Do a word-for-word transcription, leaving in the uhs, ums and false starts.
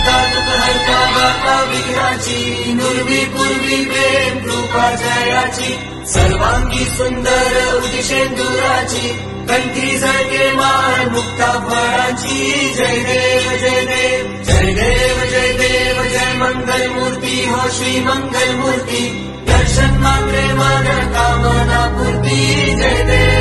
हरता दुःख हरता बापा विघ्नाची नुरवी पूर्वी प्रेम कृपा जयाची सर्वांगी सुंदर उदिशेंदुराची कंठी झळके मान मुक्ता फळाची जय देव जय देव जय देव जय देव जय मंगल मूर्ती हो श्री मंगल मूर्ती दर्शन मात्रे मन कामना पूर्ती जय देव।